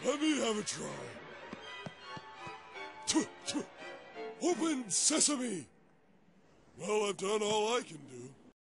Let me have a try. Open sesame! Well, I've done all I can do.